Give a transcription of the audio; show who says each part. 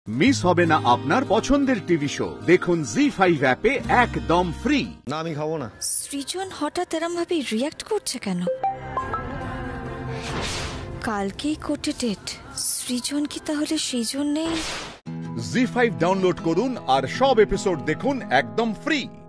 Speaker 1: Miss হবে না আপনার পছন্দের টিভি শো। দেখুন জি5 অ্যাপে একদম ফ্রি।
Speaker 2: না আমি খাবো না।
Speaker 3: সৃজন হঠাৎ এরম ভাবে রিয়াক্ট করছে কেন? কালকেই কোর্টে ডেট। সৃজন কি তাহলে সেই জন্যেই?
Speaker 1: জি5 ডাউনলোড করুন আর সব এপিসোড দেখুন একদম ফ্রি।